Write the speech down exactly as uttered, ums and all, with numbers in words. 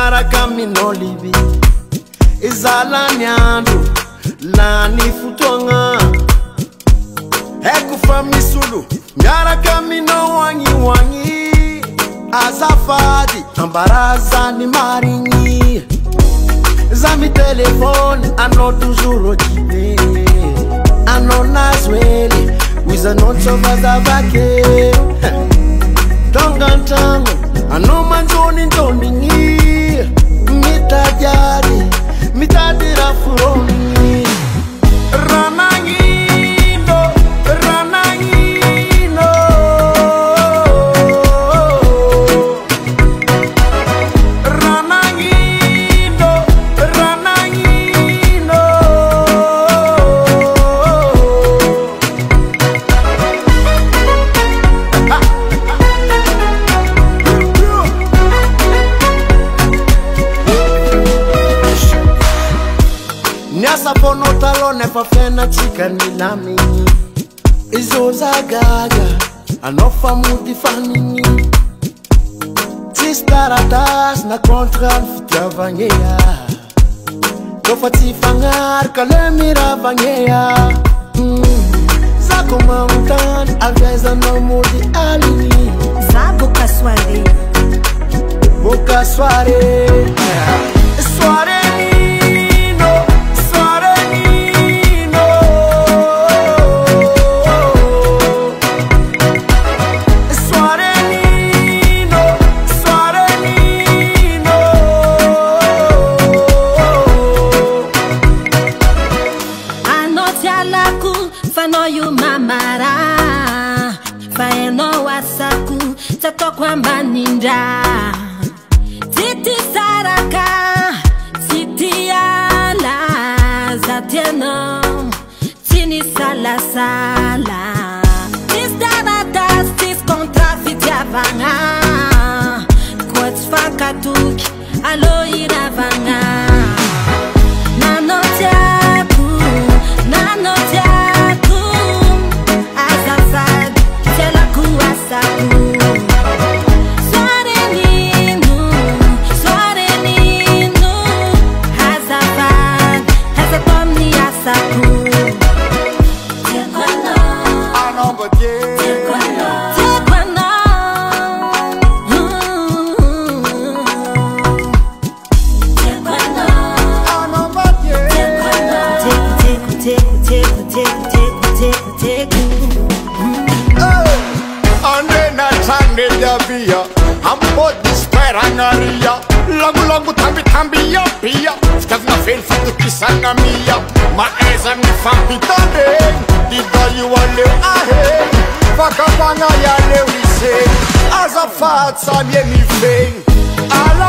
miaraka minolibi izalany andro lany fotoagna eko fa misolo miaraka minao agnihoagny azafady ambarazany marigny za mi telefone anao toujours occupé anao nazoely wizanao tsovazavake tongantragno anao manjony ndonigny mitadiady mitady rafuroni ranangino ranangino ranangino ranangino Nyasa pono talone fa fena chika nilami Izoza gaga anofa muti fanini Tistaratas na contran fitiavangea Kofa tifangar kale miravangea Zako mauntan aveza no muti alini Za boca soare Boca soare Soare Tato kwa maninda Titi saraka Titi ala Zatiano Tini sala sala Tis danatas Tis kontra fitiavanga Kwats fakatuki Alo iravanga Nanotiaku Nanotiaku Azafad Telaku asaku Lagu lagu tambi tambi ya pia Skazna fel fatu kisanga mia Ma eza mi fampi tabe Diga you wale ahe Faka banga ya le wise Azafat sa mie mi feng Ala